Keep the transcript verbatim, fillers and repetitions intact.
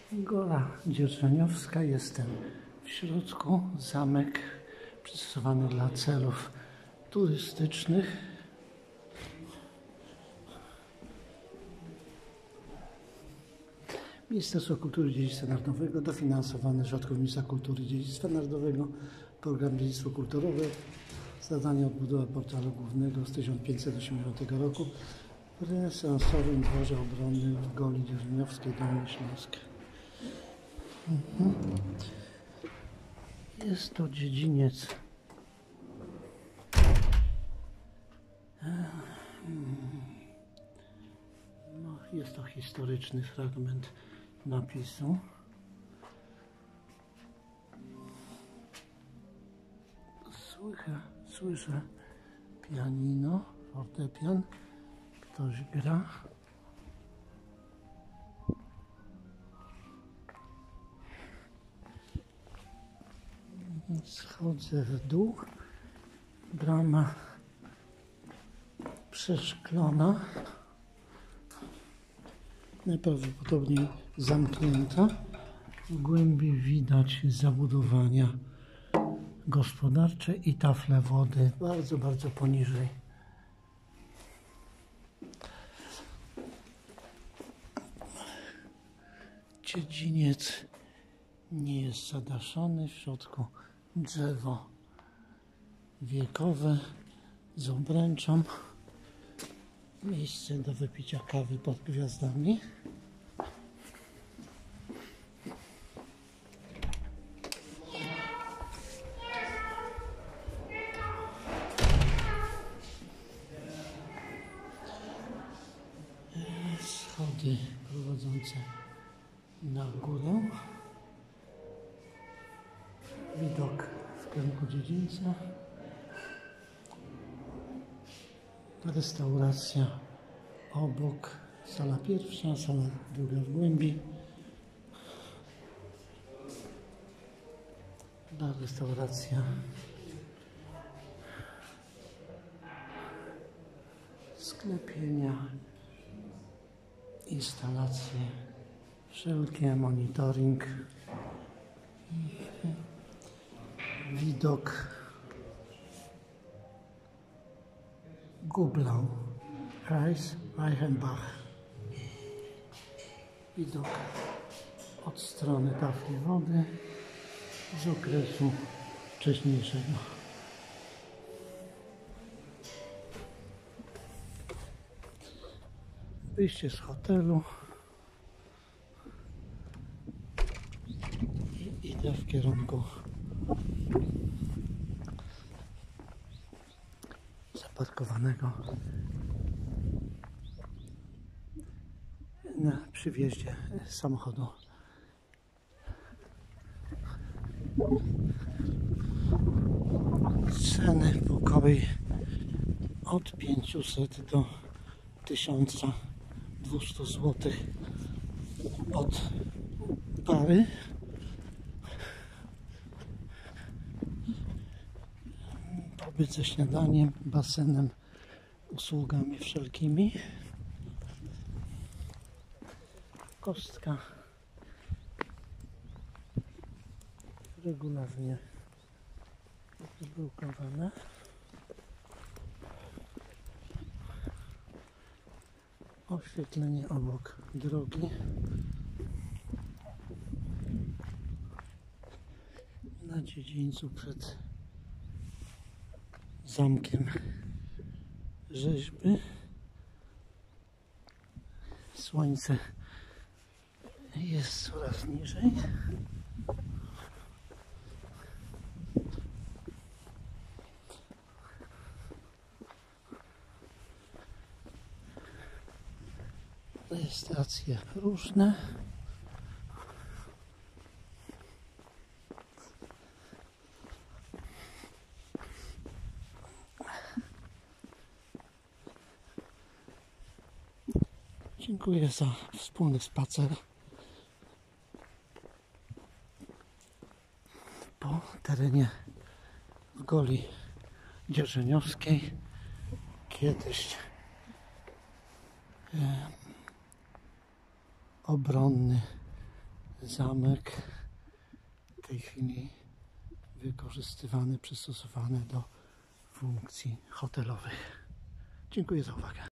Góra Dzierżoniowska, jestem w środku, zamek przystosowany dla celów turystycznych. Ministerstwo Kultury i Dziedzictwa Narodowego, dofinansowany środków Ministerstwa Kultury i Dziedzictwa Narodowego, program Dziedzictwo Kulturowe, zadanie odbudowy portalu głównego z tysiąc pięćset osiemdziesiątego roku w renesansowym dworze obronnym w Goli Dzierżoniowskiej, Dolny Śląsk. Mhm. Jest to dziedziniec no, jest to historyczny fragment napisu. Słyszę, słyszę pianino, fortepian, ktoś gra. Schodzę w dół, brama przeszklona, najprawdopodobniej zamknięta. W głębi widać zabudowania gospodarcze i tafle wody bardzo, bardzo poniżej. Dziedziniec nie jest zadaszony, w środku drzewo wiekowe z obręczą, miejsce do wypicia kawy pod gwiazdami. Schody prowadzące na górę. Widok w kierunku dziedzińca. Restauracja obok, sala pierwsza, sala druga w głębi. Ta restauracja sklepienia, instalacje wszelkie, monitoring. Widok Gublau, Kreis Reichenbach. Widok od strony tafli wody z okresu wcześniejszego. Wyjście z hotelu i idę w kierunku zaparkowanego na, przy wjeździe samochodu. Ceny pokoju od pięciuset do tysiąca dwustu złotych od pary. Pobyt ze śniadaniem, basenem, usługami wszelkimi. Kostka regularnie zbrukowana. Oświetlenie obok drogi. Na dziedzińcu przed zamkiem rzeźby. Słońce jest coraz niżej. Rejestracje różne. Dziękuję za wspólny spacer po terenie w Goli Dzierżoniowskiej. Kiedyś e, obronny zamek w tej chwili wykorzystywany, przystosowany do funkcji hotelowych. Dziękuję za uwagę.